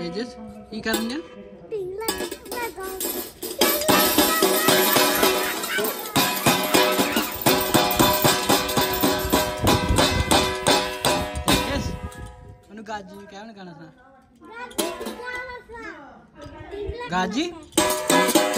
तेजस की करनिया तेजस ओनु गाजी क्या गाना सुना गाजी